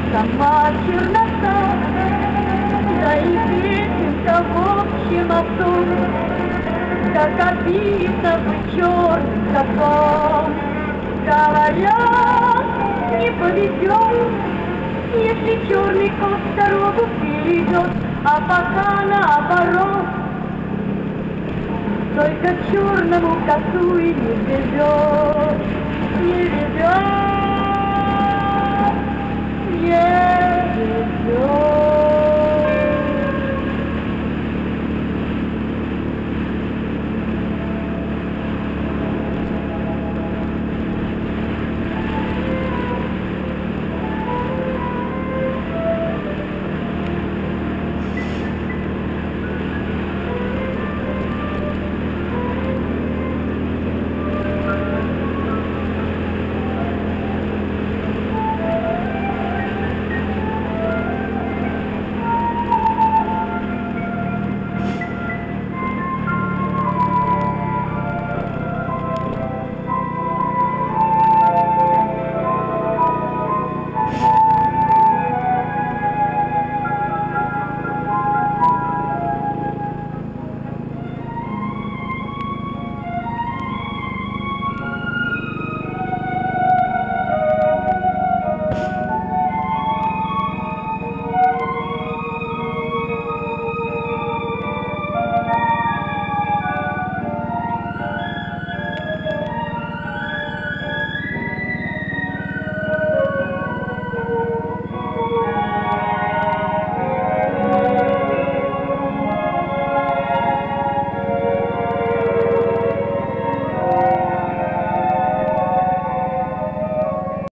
сама чернота, да и песенка в общем о том, как обидно быть черным котом. Говорят, не повезет, если черный кот дорогу перейдет, а пока наоборот, только черному коту и не везет, не везет.